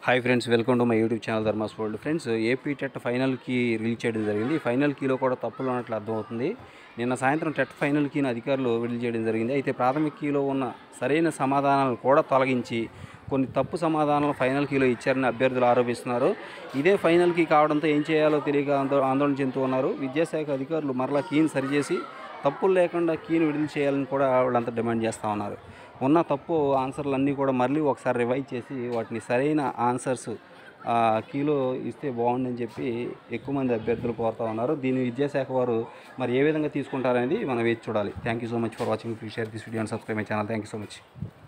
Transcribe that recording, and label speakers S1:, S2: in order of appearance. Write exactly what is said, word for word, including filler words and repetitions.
S1: Hi friends, welcome to my YouTube channel Dharmas world. Friends, AP TET final key release చేయడం జరిగింది. Final కీలో కూడా తప్పులు ఉన్నట్లు అర్థమవుతుంది. నిన్న సాయంత్రం టెట్ ఫైనల్ కీని అధికారులు విడుదల చేయడం జరిగింది. అయితే ప్రాథమిక కీలో ఉన్న సరైన సమాధానాలను కూడా తొలగించి కొన్ని తప్పు సమాధానాలు ఫైనల్ కీలో ఇచ్చారని అభ్యర్థులు ఆరోపిస్తున్నారు. ఇదే ఫైనల్ కీ కావడంతో ఏం చేయాలో తెలియక ఆందోళన చెందుతూ ఉన్నారు. విద్యాశాఖ అధికారులు మరలా కీని సరిచేసి తప్పులు లేకుండా కీని విడుదల చేయాలని కూడా వాళ్ళంతా డిమాండ్ చేస్తూ ఉన్నారు. ఉన్న తప్పు ఆన్సర్లు అన్నీ కూడా మళ్ళీ ఒకసారి రివైజ్ చేసి వాటిని సరైన ఆన్సర్స్ కీలో ఇస్తే బాగుందని చెప్పి ఎక్కువ మంది అభ్యర్థులు కోరుతూ ఉన్నారు. దీన్ని విద్యాశాఖ వారు మరి ఏ విధంగా తీసుకుంటారనేది మనం వేచి చూడాలి. Thank you so much for watching. Please share this video and subscribe my channel. Thank you so much.